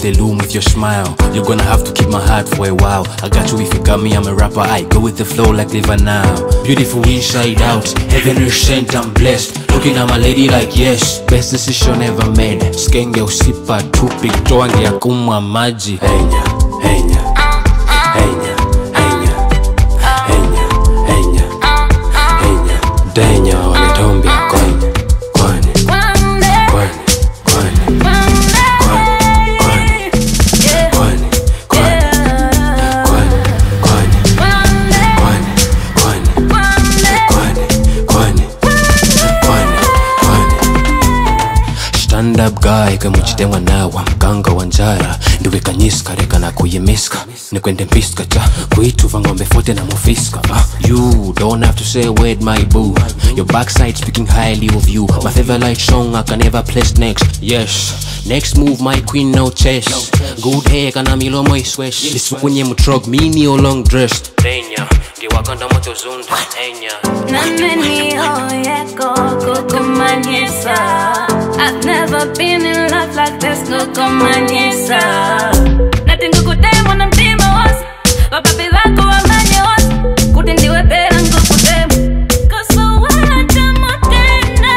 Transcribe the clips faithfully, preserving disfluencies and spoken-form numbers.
the loom with your smile. You're gonna have to keep my heart for a while. I got you if you got me, I'm a rapper. I go with the flow like liver now. Beautiful inside out, heavenly sent, I'm blessed. Looking at my lady like yes, best decision ever made. Skenge usipa tupi, toa ngia kumwa maji. Henya, henya, henya, henya, henya, henya, henya. Denya wanetombia kwenye, kwenye, kwenye, kwenye, kwenye, kwenye, kwenye, kwenye, stand up guy kama mchitengwa nawa mganga wa njara ndiwe kanyiska reka na kuyimiska nikwende mpiska cha kuituva ngombe fote na mufiska. uh, You don't have to say a word my boo. Your backside speaking highly of you. My favorite song I can never place next. Yes, next move my queen no chess. Good hair kana milomo iswesh. Isukunye mutrog mini or long dress. Denya ndiwakanda moto zunda enya Nameni oye koko kumanyisa. I've never been in love like this, no kumanyisa. Nothing to go down when I'm demon was. But baby wako wa manye was. Kutendiwe pera ngo kudemu. Cause so wala jamo tena.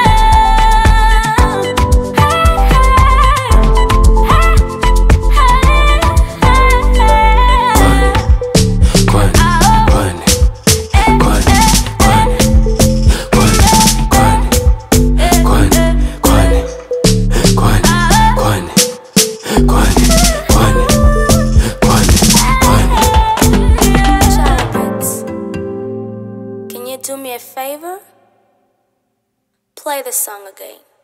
Can you do me a favor? Play the song again.